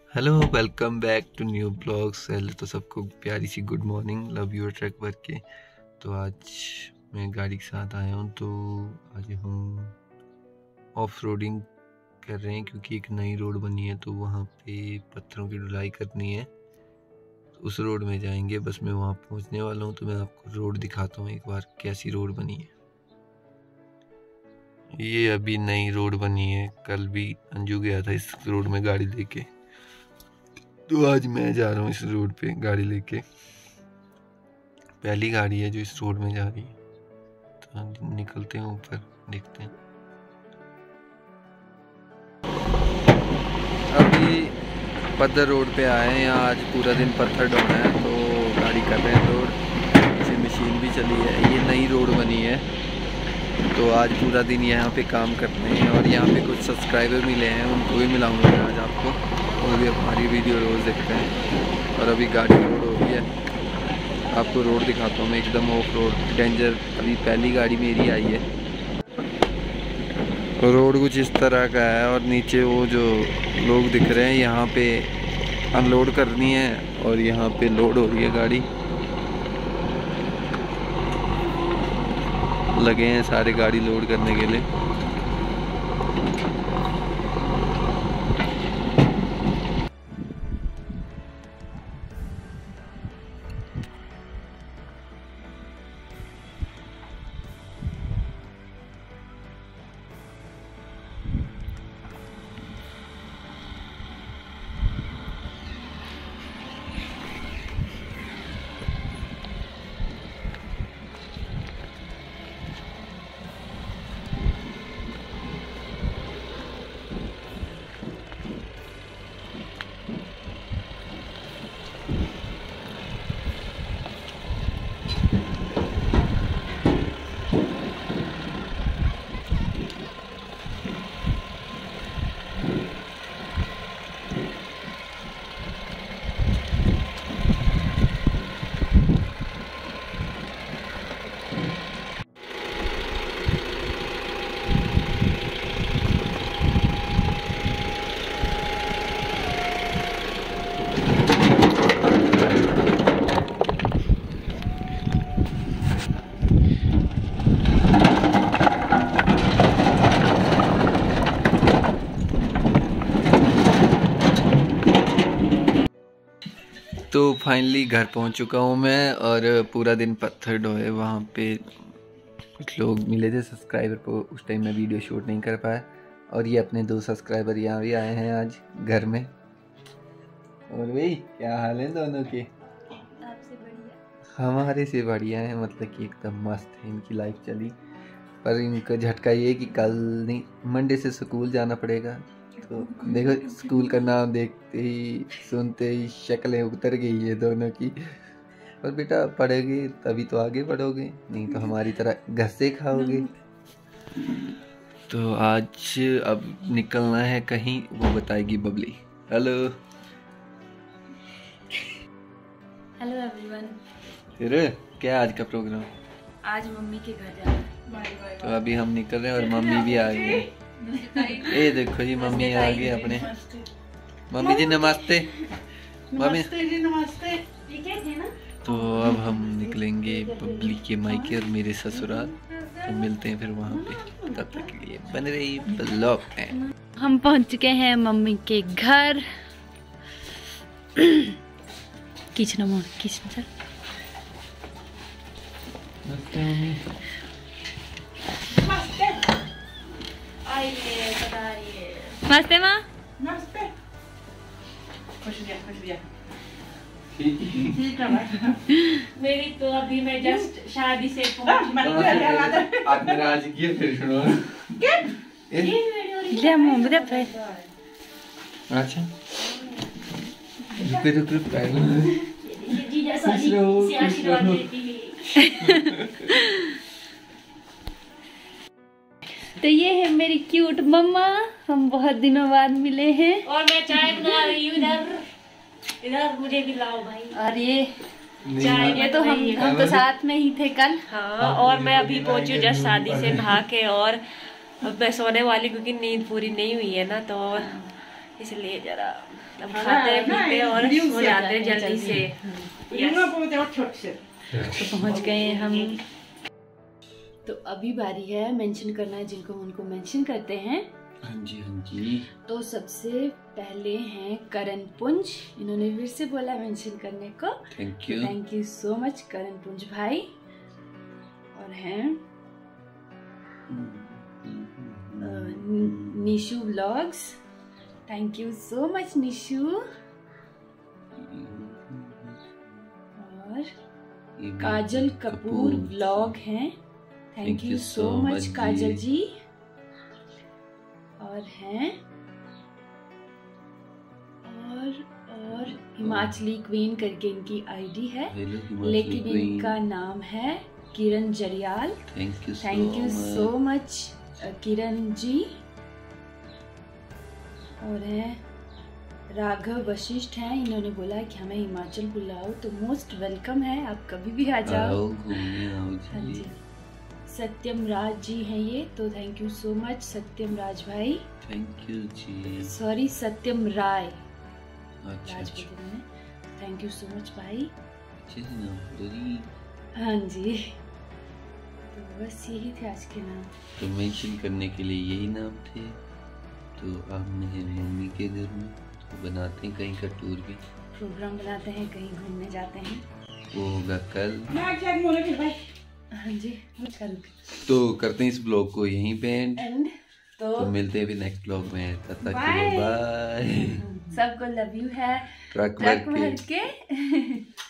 Hello, welcome back to new blogs. पहले तो सबको प्यारी सी good morning love you track work के। तो आज मैं गाड़ी के साथ आया हूँ। तो आज हम ऑफ रोडिंग कर रहे हैं क्योंकि एक नई रोड बनी है, तो वहाँ पे पत्थरों की ढुलाई करनी है। तो उस रोड में जाएंगे। बस मैं वहाँ पहुँचने वाला हूँ, तो मैं आपको रोड दिखाता हूँ एक बार कैसी रोड बनी है। ये अभी नई रोड बनी है, कल भी अंजू गया था इस रोड में गाड़ी लेके। तो आज मैं जा रहा हूँ इस रोड पे गाड़ी लेके। पहली गाड़ी है जो इस रोड में जा रही है। तो निकलते हैं ऊपर, देखते हैं। अभी पत्थर रोड पे आए हैं। यहाँ आज पूरा दिन पत्थर ढोना है, तो गाड़ी कर रहे हैं लोड। इसे मशीन भी चली है। ये नई रोड बनी है, तो आज पूरा दिन यहाँ पे काम करते हैं। और यहाँ पे कुछ सब्सक्राइबर मिले हैं, उनको भी मिलाऊंगा आज आपको। वो भी हमारी वीडियो रोज़ देखते हैं। और अभी गाड़ी रोड हो रही है, आपको रोड दिखाता हूँ मैं। एकदम ऑफ रोड डेंजर। अभी पहली गाड़ी मेरी आई है। रोड कुछ इस तरह का है, और नीचे वो जो लोग दिख रहे हैं, यहाँ पे अनलोड करनी है और यहाँ पे लोड हो रही है गाड़ी। लगे हैं सारे गाड़ी लोड करने के लिए। तो फाइनली घर पहुंच चुका हूं मैं, और पूरा दिन पत्थर ढोए। वहाँ पे कुछ लोग मिले थे सब्सक्राइबर को, उस टाइम मैं वीडियो शूट नहीं कर पाया। और ये अपने 2 सब्सक्राइबर यहाँ भी आए हैं आज घर में। और भाई क्या हाल है दोनों के? आपसे बढ़िया। हमारे से बढ़िया है, मतलब कि एकदम मस्त है इनकी लाइफ चली। पर इनका झटका ये कि कल नहीं, मंडे से स्कूल जाना पड़ेगा। तो देखो, स्कूल का नाम देखते ही सुनते ही शक्लें उतर गई है दोनों की। पर बेटा पढ़ोगे तभी तो आगे बढ़ोगे, नहीं तो हमारी तरह घसे खाओगे। तो आज अब निकलना है कहीं, वो बताएगी बबली। Hello hello everyone. फिर क्या आज का प्रोग्राम? आज मम्मी के घर जाना है। तो अभी हम निकल रहे हैं और मम्मी भी आ गई है। ये देखो जी, मम्मी आ गई अपने। मम्मी जी नमस्ते। मम्मी जी नमस्ते। तो अब हम निकलेंगे बबली के मायके और मेरे ससुराल। तो मिलते हैं फिर वहाँ पे। तब तक के लिए बन रही ब्लॉग में। हम पहुंच चुके हैं मम्मी के घर। खींचना मोड़, खींचना सर। नमस्ते मम्मी। नमस्ते माँ। नमस्ते। खुश रहिए। मेरी तो अभी मैं जस्ट शादी से पहुंची। आप मेरा आज किए फिर सुनो। ले मुंह दे पे। अच्छा रुक जीजा साली से आशीर्वाद देती है। तो ये है मेरी क्यूट मम्मा। हम बहुत दिनों बाद मिले हैं। और मैं चाय बना रही हूँ इधर मुझे भी लाओ भाई। और ये चाय ये तो हम तो साथ में ही थे कल। हाँ, और मैं अभी पहुंची हूँ जस्ट शादी से नहा के। और अब मैं सोने वाली, क्योंकि नींद पूरी नहीं हुई है ना। तो इसलिए जरा अब खाते पीते और सो जाते हैं जल्दी से। तो पहुंच गए हम। तो अभी बारी है मेंशन करना है जिनको उनको मेंशन करते हैं। हाँ जी हाँ जी। तो सबसे पहले हैं करण पुंज, इन्होंने फिर से बोला मेंशन करने को। Thank you so much Karan Punj भाई। और हैं Nishu vlogs, thank you so much Nishu. और काजल कपूर व्लॉग हैं, thank you so much Kajal ji. और हैं और हिमाचली क्वीन करके इनकी आईडी है, लेकिन इनका नाम है Kiran Jariyal. Thank you so much Kiran ji. और हैं राघव वशिष्ठ हैं, इन्होंने बोला कि हमें हिमाचल बुलाओ, तो मोस्ट वेलकम है, आप कभी भी आ जाओ। हाँ जी। सत्यम राज जी हैं ये, तो thank you so much Satyam Raj भाई। थैंक यू जी। सॉरी सत्यम राय। अच्छा। थैंक यू सो मच भाई। हाँ जी। तो बस यही थे आज के नाम। तो मेंशन करने के लिए यही नाम थे। तो आपने मम्मी के घर में तो बनाते हैं कहीं का टूर भी, प्रोग्राम बनाते हैं, कहीं घूमने जाते हैं, वो होगा कल। हाँ जी कल। तो करते हैं इस ब्लॉग को यहीं पे एंड। तो मिलते हैं भी नेक्स्ट ब्लॉग में, तब तक के लिए बाय। सबको लव यू है ट्रक भर के।